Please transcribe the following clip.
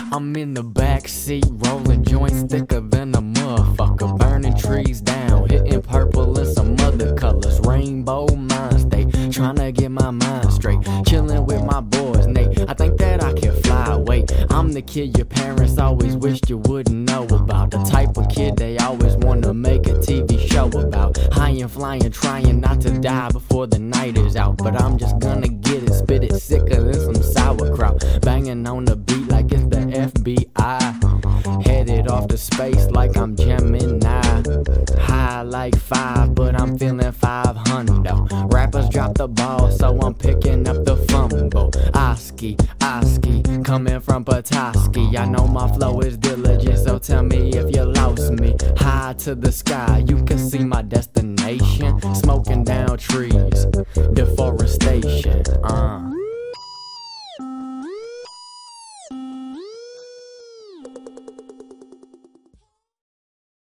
I'm in the back seat, rolling joints thicker than a motherfucker, burning trees down, hitting purple and some other colors, rainbow mind state, tryna get my mind straight, chilling with my boys, Nate. I think that I can fly. Wait, I'm the kid your parents always wished you wouldn't know about, the type of kid they always wanna make a TV show about. High and flying, trying not to die before the night is out, but I'm just gonna get it, spit it sicker than some sauerkraut, banging on the beat like it's the FBI, headed off to space like I'm Gemini, high like 5 but I'm feeling 500 though. Rappers drop the ball so I'm picking up the fumble. Oski, coming from Petoskey, I know my flow is diligent, so tell me if you lost me. High to the sky, you can see my destination, smoking down trees, deforestation.